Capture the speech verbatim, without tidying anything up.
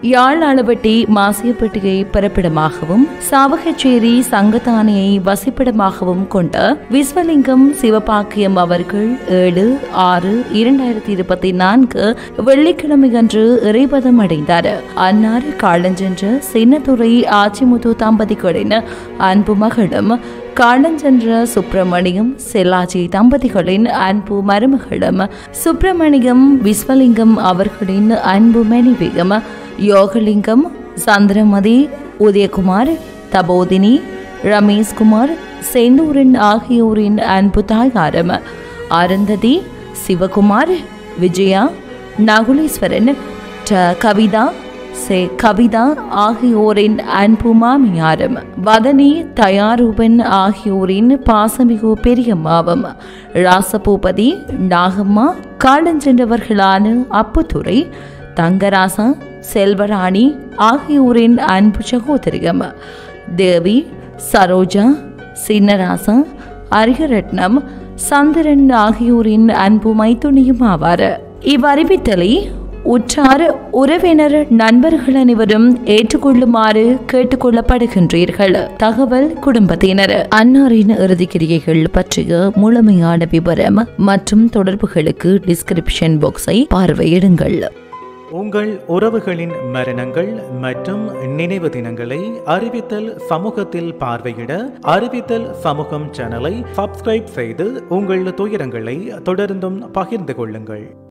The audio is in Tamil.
யாழ் அளவட்டி மாசியப்பட்டியை பிறப்பிடமாகவும் சாவகச்சேரி சங்கத்தானியை வசிப்பிடமாகவும் கொண்ட விஸ்வலிங்கம் சிவபாக்கியம் அவர்கள் ஏழு ஆறு இரண்டாயிரத்தி இருபத்தி நான்கு வெள்ளிக்கிழமையன்று இறைபதம் அடைந்தார். அன்னார் காலஞ்சென்ற சின்னத்துறை ஆச்சிமுத்து தம்பதிகளின் அன்பு மகளும் காலஞ்சென்ற சுப்பிரமணியம் செல்லாச்சி தம்பதிகளின் அன்பு மருமகளும் சுப்பிரமணியம் விஸ்வலிங்கம் அவர்களின் அன்பு மனைவியும் யோகலிங்கம் சந்திரமதி உதயகுமார் தபோதினி ரமேஷ்குமார் செந்தூரன் ஆகியோரின் அன்பு தாயாரும் அருந்ததி சிவகுமார் விஜயா நகுலீஸ்வரன் கவிதா சே கவிதா ஆகியோரின் அன்பு மாமியாரும் வதனி தயாரூபன் ஆகியோரின் பாசமிகு பெரியம்மாவும் ராசபூபதி நாகம்மா காலஞ்சென்றவர்களான அப்புத்துறை தங்கராசா செல்வராணி ஆகியோரின் அன்பு சகோதரியம் தேவி சரோஜா சின்னராசா அரிகரட்னம் சந்திரன் ஆகியோரின் அன்பு மைத்துணியும் ஆவார். இவ்வறிவித்தலை உற்றார் உறவினர் நண்பர்கள் அனைவரும் ஏற்றுக்கொள்ளுமாறு கேட்டுக்கொள்ளப்படுகின்றீர்கள். தகவல் குடும்பத்தினர். அன்னாரின் இறுதிக்கிரியைகள் பற்றிய முழுமையான விவரம் மற்றும் தொடர்புகளுக்கு டிஸ்கிரிப்ஷன் பாக்ஸை பார்வையிடுங்கள். உங்கள் உறவுகளின் மரணங்கள் மற்றும் நினைவு தினங்களை அறிவித்தல் சமூகத்தில் பார்வையிட அறிவித்தல் சமூகம் சேனலை சப்ஸ்கிரைப் செய்து உங்கள் துயரங்களை தொடர்ந்தும் பகிர்ந்து கொள்ளுங்கள்.